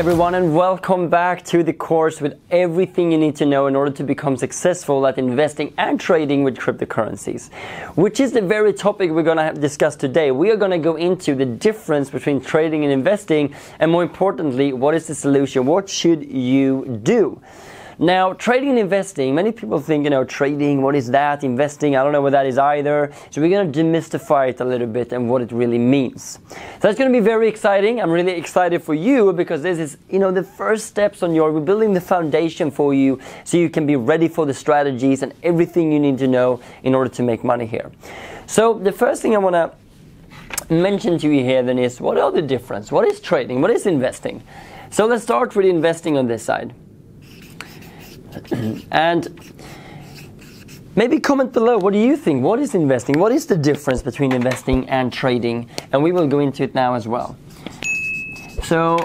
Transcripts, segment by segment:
everyone, and welcome back to the course with everything you need to know in order to become successful at investing and trading with cryptocurrencies, which is the very topic we're going to discuss today. We are going to go into the difference between trading and investing, and more importantly, what is the solution? What should you do? Now, trading and investing, many people think, trading, what is that? Investing, I don't know what that is either. So we're going to demystify it a little bit and what it really means. So that's going to be very exciting. I'm really excited for you because this is, the first steps on we're building the foundation for you so you can be ready for the strategies and everything you need to know in order to make money here. So the first thing I want to mention to you here then is, what are the difference? What is trading? What is investing? So let's start with investing on this side. And maybe comment below, what do you think? What is investing? What is the difference between investing and trading? And we will go into it now as well. So,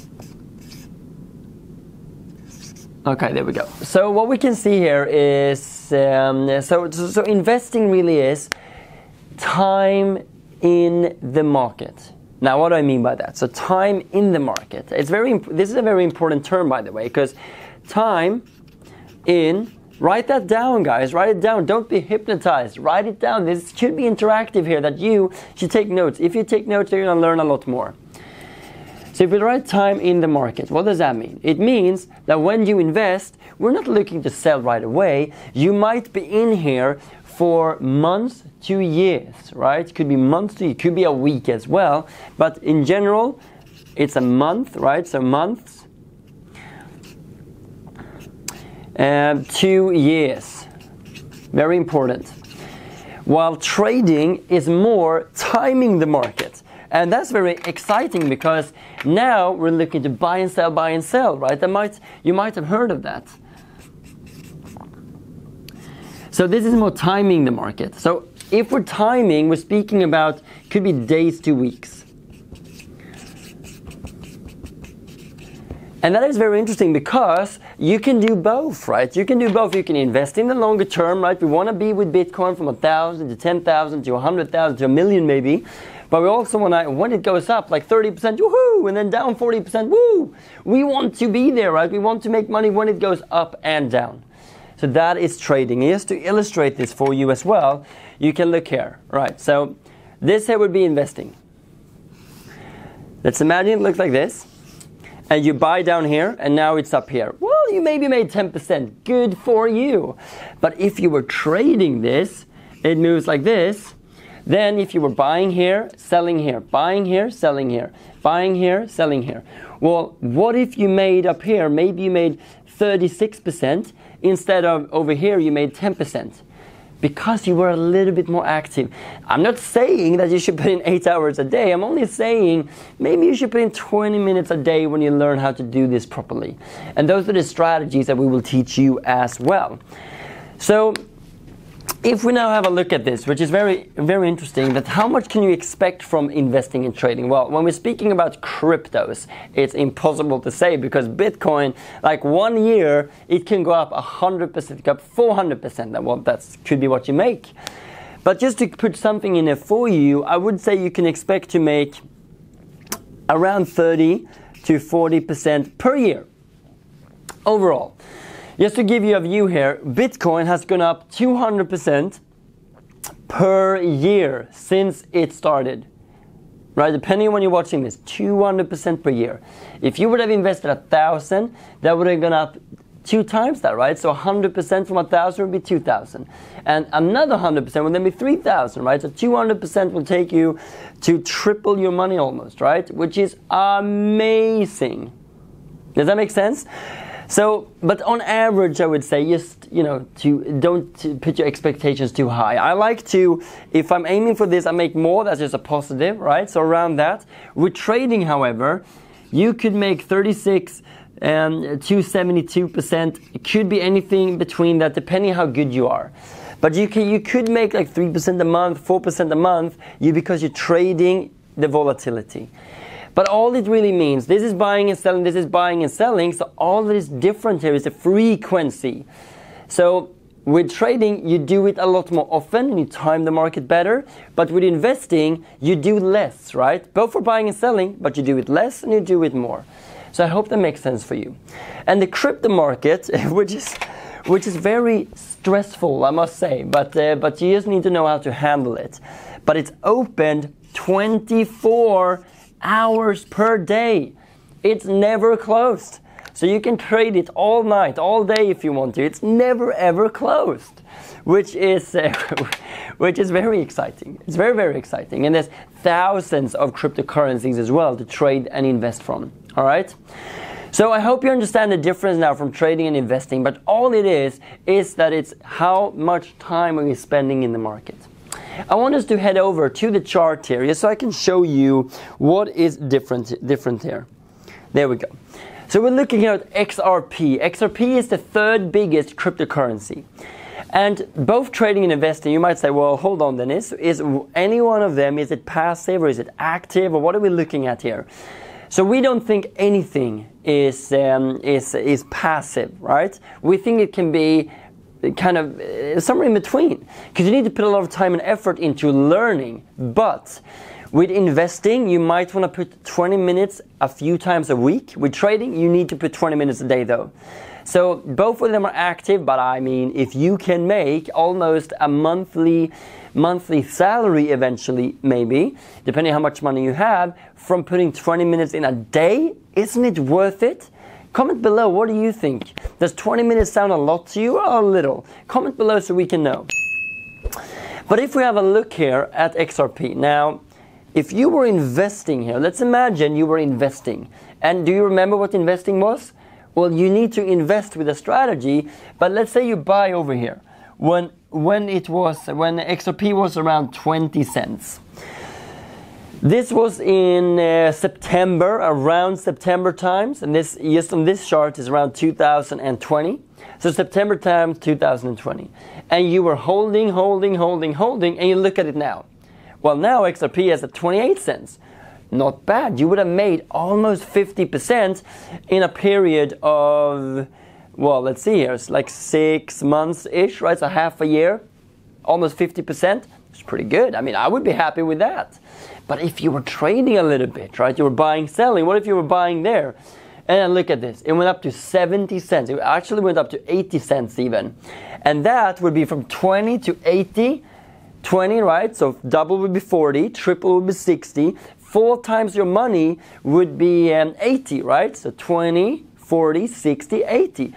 okay, there we go. So what we can see here is, so investing really is time in the market. Now, what do I mean by that? So time in the market. This is a very important term, by the way, because time write that down, guys. Write it down. Don't be hypnotized. Write it down. This should be interactive here, that you should take notes. If you take notes, you're going to learn a lot more. So if you write time in the market, what does that mean? It means that when you invest, we're not looking to sell right away. You might be in here for months to years, right? It could be months to, it could be a week as well. But in general, it's a month, right? So months. 2 years. Very important. While trading is more timing the market. And that's very exciting because now we're looking to buy and sell, right? You might have heard of that. So this is more timing the market. So if we're timing, we're speaking about, could be days to weeks. And that is very interesting because you can do both, right? You can do both. You can invest in the longer term, right? We want to be with Bitcoin from 1,000 to 10,000 to 100,000 to 1,000,000 maybe. But we also want to, when it goes up like 30%, woohoo, and then down 40%, woo! We want to be there, right? We want to make money when it goes up and down. So that is trading. And just to illustrate this for you as well, you can look here, right? So this here would be investing. Let's imagine it looks like this. And you buy down here, and now it's up here. Well, you maybe made 10%. Good for you. But if you were trading this, it moves like this. Then if you were buying here, selling here, buying here, selling here, buying here, selling here. Well, what if you made up here, maybe you made 36%, instead of over here you made 10%. Because you were a little bit more active. I'm not saying that you should put in 8 hours a day. I'm only saying maybe you should put in 20 minutes a day when you learn how to do this properly. And those are the strategies that we will teach you as well. So if we now have a look at this, which is very, very interesting, that how much can you expect from investing and trading? Well, when we're speaking about cryptos, it's impossible to say because Bitcoin, like 1 year, it can go up 100%, go up 400%. Well, that could be what you make. But just to put something in there for you, I would say you can expect to make around 30 to 40% per year overall. Just to give you a view here, Bitcoin has gone up 200% per year since it started. Right, depending on when you're watching this, 200% per year. If you would have invested 1,000, that would have gone up 2 times that, right? So 100% from 1,000 would be 2,000. And another 100% would then be 3,000, right? So 200% will take you to triple your money almost, right? Which is amazing. Does that make sense? So, but on average, I would say just, don't put your expectations too high. I like to, if I'm aiming for this, I make more. That's just a positive, right? So around that. With trading, however, you could make 36 and to 72%. It could be anything between that, depending how good you are. But you could make like 3% a month, 4% a month, because you're trading the volatility. But all it really means, this is buying and selling, this is buying and selling, so all that is different here is the frequency. So with trading, you do it a lot more often and you time the market better. But with investing, you do less, right? Both for buying and selling, but you do it less and you do it more. So I hope that makes sense for you. And the crypto market, which is very stressful, I must say, but you just need to know how to handle it. But it's opened 24 hours per day. It's never closed. So you can trade it all night, all day if you want to. It's never ever closed, which is very exciting. It's very, very exciting. And there's thousands of cryptocurrencies as well to trade and invest from. All right? So I hope you understand the difference now from trading and investing, but all it is that it's how much time are you spending in the market. I want us to head over to the chart here so I can show you what is different here. There we go. So we're looking here at XRP. XRP is the third biggest cryptocurrency. And both trading and investing, you might say, well, hold on, Dennis, is any one of them, is it passive or is it active, or what are we looking at here? So we don't think anything is passive, right? We think it can be kind of somewhere in between, because you need to put a lot of time and effort into learning. But with investing, you might want to put 20 minutes a few times a week. With trading, you need to put 20 minutes a day though. So both of them are active, but I mean, if you can make almost a monthly salary eventually, maybe, depending how much money you have, from putting 20 minutes in a day, isn't it worth it? Comment below, what do you think? Does 20 minutes sound a lot to you or a little? Comment below so we can know. But if we have a look here at XRP, now, if you were investing here, let's imagine you were investing. And do you remember what investing was? Well, you need to invest with a strategy, but let's say you buy over here. When XRP was around 20 cents. This was in September, around September times, and this just on this chart is around 2020. So September times 2020. And you were holding, and you look at it now. Well, now XRP is at 28 cents. Not bad. You would have made almost 50% in a period of, well, let's see here, it's like 6 months-ish, right? So half a year, almost 50%. It's pretty good. I mean, I would be happy with that. But if you were trading a little bit, right? You were buying, selling. What if you were buying there? And look at this. It went up to 70 cents. It actually went up to 80 cents even. And that would be from 20 to 80. 20, right? So double would be 40, triple would be 60. 4 times your money would be 80, right? So 20, 40, 60, 80.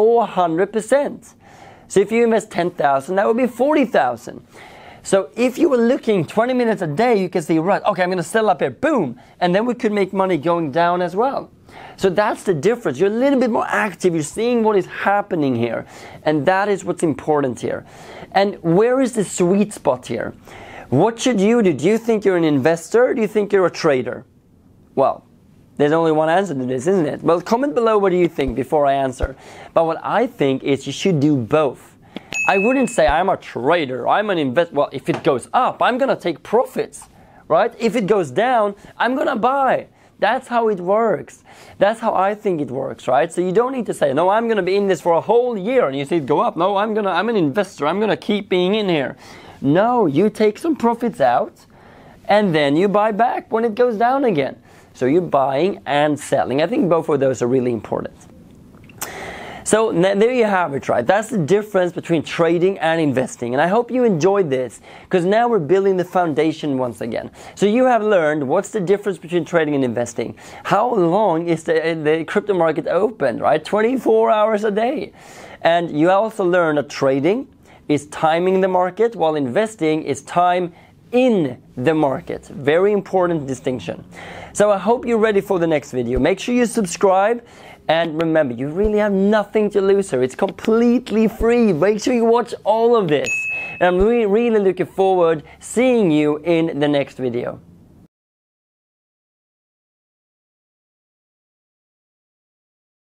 400%. So if you invest 10,000, that would be 40,000. So if you were looking 20 minutes a day, you can see, right, okay, I'm going to sell up here, boom. And then we could make money going down as well. So that's the difference. You're a little bit more active. You're seeing what is happening here. And that is what's important here. And where is the sweet spot here? What should you do? Do you think you're an investor or do you think you're a trader? Well, there's only one answer to this, isn't it? Well, comment below what do you think before I answer. But what I think is you should do both. I wouldn't say I'm a trader, I'm an investor. Well, if it goes up, I'm going to take profits, right? If it goes down, I'm going to buy. That's how it works. That's how I think it works, right? So you don't need to say, no, I'm going to be in this for a whole year and you see it go up. No, I'm an investor. I'm going to keep being in here. No, you take some profits out and then you buy back when it goes down again. So you're buying and selling. I think both of those are really important. So there you have it, right? That's the difference between trading and investing. And I hope you enjoyed this, because now we're building the foundation once again. So you have learned what's the difference between trading and investing. How long is the crypto market open, right? 24 hours a day. And you also learned that trading is timing the market, while investing is time in the market. Very important distinction. So I hope you're ready for the next video. Make sure you subscribe. And remember, you really have nothing to lose here. It's completely free. Make sure you watch all of this. And I'm really looking forward to seeing you in the next video.